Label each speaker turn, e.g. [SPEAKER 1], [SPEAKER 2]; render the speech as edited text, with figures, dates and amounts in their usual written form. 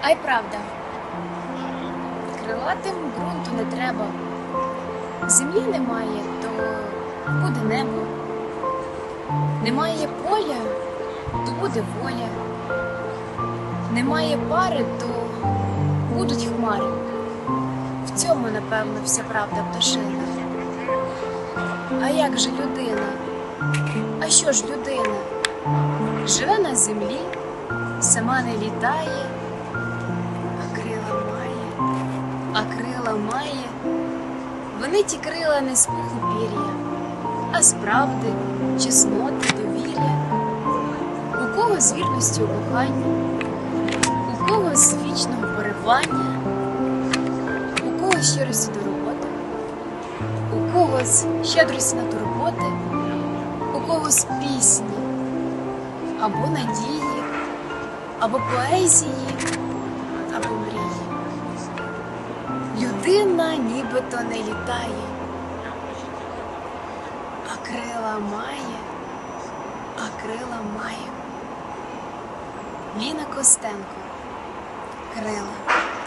[SPEAKER 1] А й правда, крилатим ґрунту не треба. Землі немає, то буде небо. Немає поля, то буде воля. Немає пари, то будуть хмари. В цьому, напевно, вся правда пташина. А як же людина? А що ж людина? Живе на землі, сама не літає, а крила має, Вони ті крила не з пуху пір'я, а з правди, чесноти, довір'я. У кого з вірності у коханні, у кого з вічного поривання, у кого з щирості до роботи, у кого з щедрості на турботи, у кого з пісні, або надії, або поезії, або мрії. Людина нібито не літає, а крила має. Ліна Костенко. Крила.